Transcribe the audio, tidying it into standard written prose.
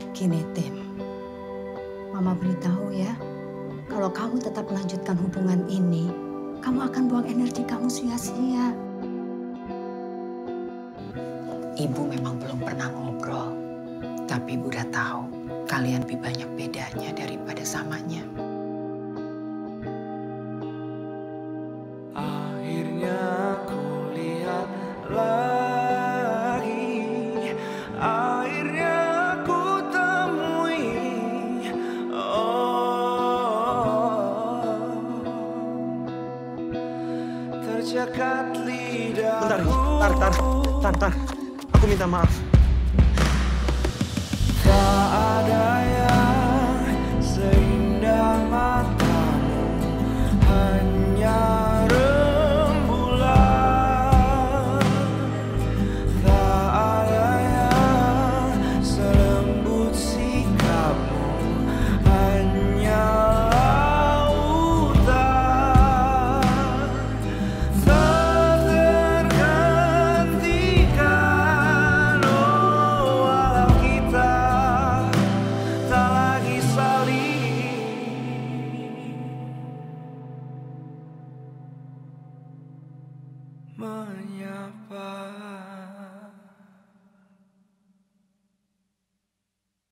Gini Tim, Mama beritahu ya, kalau kamu tetap melanjutkan hubungan ini, kamu akan buang energi kamu sia-sia. Ibu memang belum pernah ngobrol, tapi Ibu udah tahu kalian lebih banyak bedanya daripada samanya. Akhirnya aku lihat lagi, akhirnya aku temui. Tercekat lidahku. Bentar. Aku minta maaf.